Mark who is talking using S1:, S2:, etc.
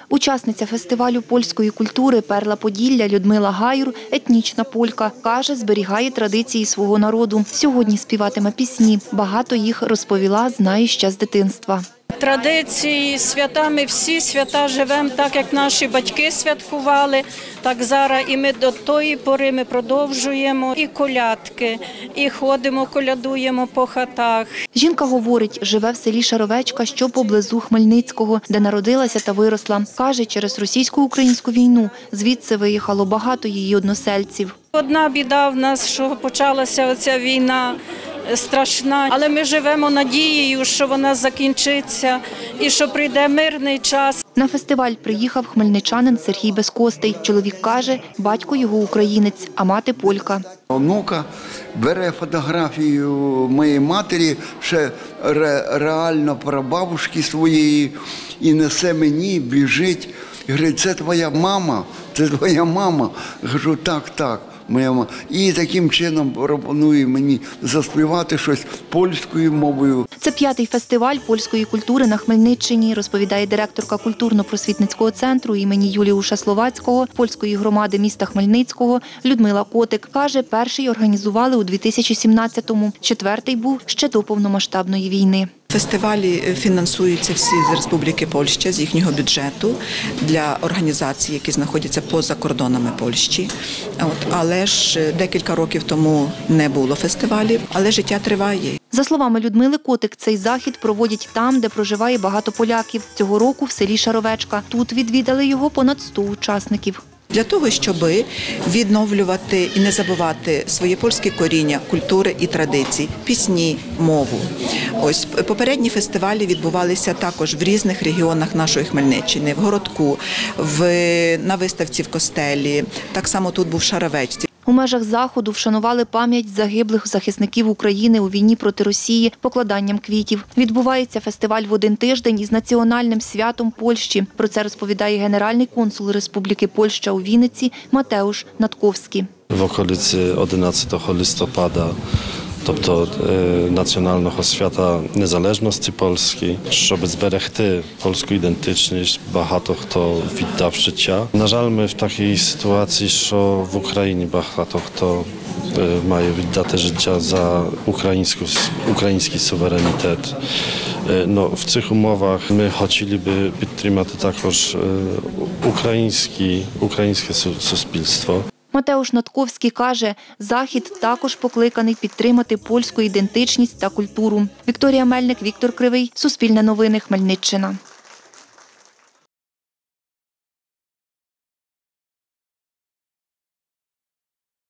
S1: Учасниця фестивалю польської культури «Перла Поділля» Людмила Гаюр – етнічна полька. Каже, зберігає традиції свого народу. Сьогодні співатиме пісні. Багато їх, розповіла, знає ще з дитинства.
S2: Традиції, свята, ми всі свята живемо так, як наші батьки святкували. Так зараз і ми до тої пори ми продовжуємо і колядки, і ходимо, колядуємо по хатах.
S1: Жінка говорить, живе в селі Шаровечка, що поблизу Хмельницького, де народилася та виросла. Каже, через російсько-українську війну звідси виїхало багато її односельців.
S2: Одна біда в нас, що почалася оця війна страшна, але ми живемо надією, що вона закінчиться і що прийде мирний час.
S1: На фестиваль приїхав хмельничанин Сергій Безкостий. Чоловік каже, батько його українець, а мати полька.
S3: Онука бере фотографію моєї матері, ще реально прабабушки своєї, і несе мені, біжить. І говорить, це твоя мама, це твоя мама. Я кажу, так. Моя мама. І таким чином пропонує мені заспівати щось польською мовою.
S1: Це 5-й фестиваль польської культури на Хмельниччині, розповідає директорка культурно-просвітницького центру імені Юліуша Словацького польської громади міста Хмельницького Людмила Котик. Каже, перший організували у 2017-му, 4-й був ще до повномасштабної війни.
S4: Фестивалі фінансуються всі з Республіки Польща, з їхнього бюджету для організацій, які знаходяться поза кордонами Польщі. Але ж декілька років тому не було фестивалів, але життя триває.
S1: За словами Людмили Котик, цей захід проводять там, де проживає багато поляків. Цього року в селі Шаровечка. Тут відвідали його понад 100 учасників.
S4: Для того, щоб відновлювати і не забувати своє польське коріння, культури і традиції, пісні, мову. Ось попередні фестивалі відбувалися також в різних регіонах нашої Хмельниччини, в Городку, на виставці в Костелі, так само тут був в Шаровечці.
S1: У межах заходу вшанували пам'ять загиблих захисників України у війні проти Росії покладанням квітів. Відбувається фестиваль в один тиждень із національним святом Польщі. Про це розповідає генеральний консул Республіки Польща у Вінниці Матеуш Натковський.
S5: В околиці 11 листопада, тобто національного свята незалежності Польщі, щоб зберегти польську ідентичність, багато хто віддав життя. На жаль, ми в такій ситуації, що в Україні багато хто має віддати життя за український суверенітет. В цих умовах ми хотіли підтримати також українське суспільство.
S1: Матеуш Натковський каже, захід також покликаний підтримати польську ідентичність та культуру. Вікторія Мельник, Віктор Кривий, Суспільне новини, Хмельниччина.